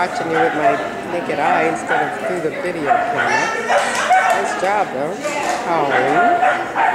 watching you with my naked eye instead of through the video camera. Nice job, though. Oh.